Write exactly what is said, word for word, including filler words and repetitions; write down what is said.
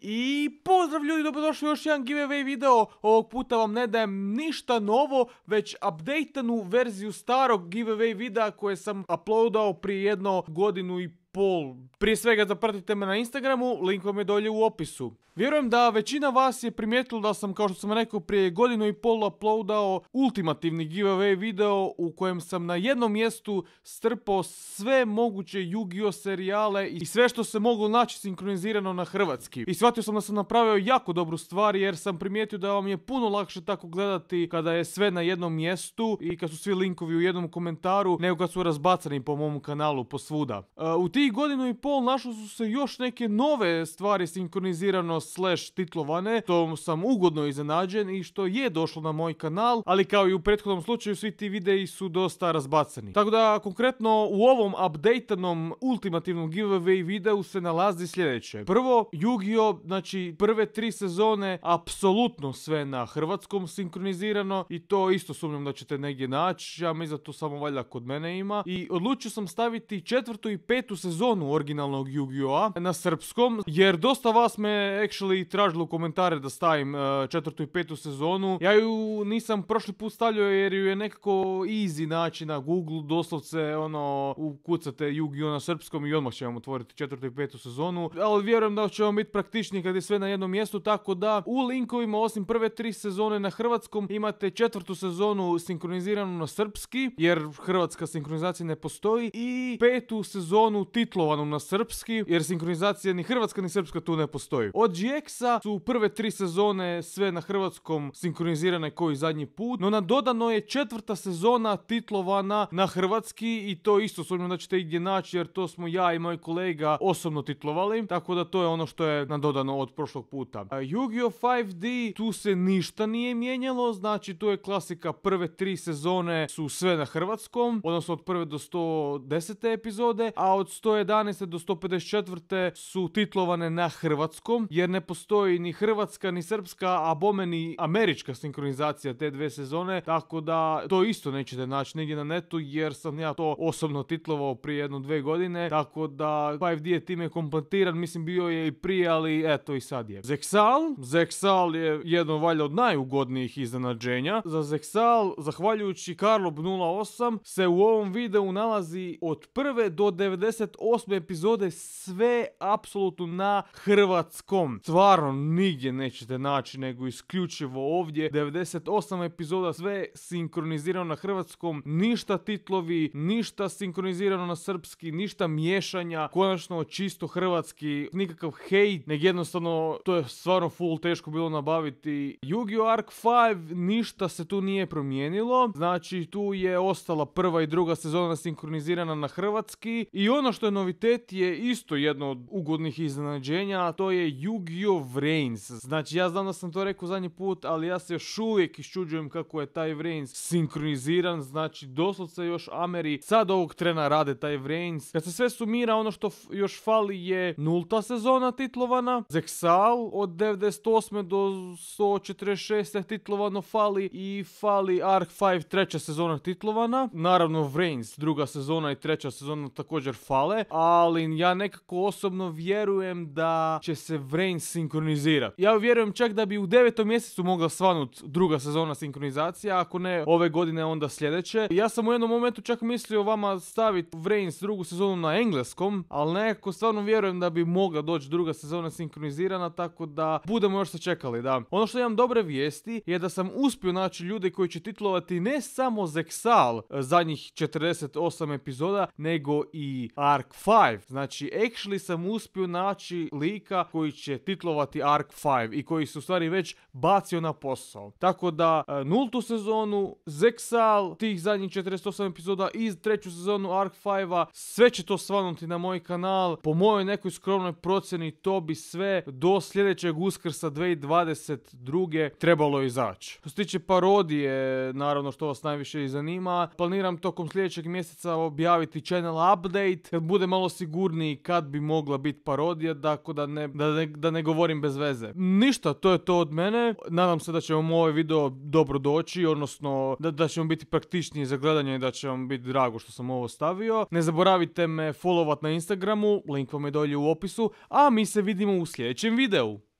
I pozdrav ljudi, dobrodošli u još jedan giveaway video. Ovog puta vam ne dajem ništa novo, već updateanu verziju starog giveaway videa koje sam uploadao prije jedno godinu i pol. Prije svega zapratite me na Instagramu, link vam je dolje u opisu. Vjerujem da većina vas je primijetila da sam, kao što sam rekao, prije godinu i pol uploadao ultimativni giveaway video u kojem sam na jednom mjestu strpao sve moguće Yu-Gi-Oh serijale i sve što se moglo naći sinkronizirano na hrvatski. I shvatio sam da sam napravio jako dobru stvar jer sam primijetio da vam je puno lakše tako gledati kada je sve na jednom mjestu i kad su svi linkovi u jednom komentaru nego kad su razbacani po mom kanalu posvuda. Uh, u tih godinu i pol našli su se još neke nove stvari sinkronizirano slash titlovane, to sam ugodno iznenađen i što je došlo na moj kanal, ali kao i u prethodnom slučaju svi ti videi su dosta razbacani. Tako da konkretno u ovom updateanom ultimativnom giveaway videu se nalazi sljedeće. Prvo, Yu-Gi-Oh, znači prve tri sezone, apsolutno sve na hrvatskom sinkronizirano i to isto sumnjam da ćete negdje naći, ja mislim da to samo valjda kod mene ima. I odlučio sam staviti četvrtu i petu sezonu originalnog Yu-Gi-Oh na srpskom, jer dosta vas me actually tražilo u komentare da stavim uh, četvrtu i petu sezonu. Ja ju nisam prošli put stavljao jer ju je nekako easy naći na Google, doslovce ono ukucate Yu-Gi-Oh na srpskom i odmah će vam otvoriti četvrtu i petu sezonu, ali vjerujem da će vam biti praktičnije kad je sve na jednom mjestu, tako da u linkovima osim prve tri sezone na hrvatskom imate četvrtu sezonu sinkroniziranu na srpski, jer hrvatska sinkronizacija ne postoji, i petu sezonu titlovanu na srpski, jer sinkronizacija ni hrvatska ni srpska tu ne postoji. Od G X-a su prve tri sezone sve na hrvatskom sinkronizirane kao i zadnji put, no nadodano je četvrta sezona titlovana na hrvatski i to isto sumnjam da ćete igdje naći jer to smo ja i moj kolega osobno titlovali, tako da to je ono što je nadodano od prošlog puta. A Yu-Gi-Oh five D, tu se ništa nije mijenjalo, znači tu je klasika, prve tri sezone su sve na hrvatskom, odnosno od prve do sto desete epizode, a od sto jedanaeste do sto pedeset četvrte su titlovane na hrvatskom, jer ne postoji ni hrvatska ni srpska, a bome ni američka sinkronizacija te dve sezone, tako da to isto nećete naći negdje na netu jer sam ja to osobno titlovao prije jedno dve godine, tako da five D je time kompletiran, mislim bio je i prije, ali eto i sad je. Zexal, Zexal je jedno valjda od najugodnijih iznenađenja. Za Zexal, zahvaljujući Karlob nula osam, se u ovom videu nalazi od prve do devedeset osme epizode sve apsolutno na hrvatskom. Stvarno nigdje nećete naći nego isključivo ovdje. devedeset osam epizoda sve sinkronizirano na hrvatskom, ništa titlovi, ništa sinkronizirano na srpski, ništa miješanja, konačno čisto hrvatski, nikakav hejt, nego jednostavno to je stvarno full teško bilo nabaviti. Yu-Gi-Oh Arc five, ništa se tu nije promijenilo, znači tu je ostala prva i druga sezona sinkronizirana na hrvatski i ono što je novitet je isto jedno od ugodnih iznenađenja, a to je Yu-Gi-Oh Vrains. Znači ja znam da sam to rekao zadnji put, ali ja se još uvijek iščuđujem kako je taj Vrains sinkroniziran, znači doslovce još Ameri sad ovog trena rade taj Vrains. Kad se sve sumira, ono što još fali je nulta sezona titlovana, Zexal od devedeset osme do sto četrdeset šeste titlovano fali i fali Arc five treća sezona titlovana. Naravno Vrains druga sezona i treća sezona također fale, ali ja nekako osobno vjerujem da će se Vrains sinkronizirati. Ja vjerujem čak da bi u devetom mjesecu mogla svanut druga sezona sinkronizacija, ako ne ove godine onda sljedeće. Ja sam u jednom momentu čak mislio vama staviti Vrains drugu sezonu na engleskom, ali nekako stvarno vjerujem da bi mogla doći druga sezona sinkronizirana, tako da budemo još sačekali, da. Ono što imam dobre vijesti je da sam uspio naći ljude koji će titlovati ne samo Zexal zadnjih četrdeset osam epizoda, nego i Arc five. Znači, actually sam uspio naći lika koji će titlovati Arc five i koji se u stvari već bacio na posao. Tako da, nultu sezonu, Zexal, tih zadnjih četrdeset osam epizoda i treću sezonu Arc five-a, sve će to svanuti na moj kanal. Po mojoj nekoj skromnoj procjeni to bi sve do sljedećeg Uskrsa dvije tisuće dvadeset druge trebalo izaći. Što se tiče parodije, naravno što vas najviše i zanima, planiram tokom sljedećeg mjeseca objaviti channel update, kad bude malo sigurniji kad bi mogla biti parodija, tako da ne, da, ne, da ne govorim bez veze. Ništa, to je to od mene. Nadam se da će vam ovaj video dobro doći, odnosno da, da će vam biti praktičniji za gledanje i da će vam biti drago što sam ovo stavio. Ne zaboravite me followat na Instagramu, link vam je dolje u opisu, a mi se vidimo u sljedećem videu.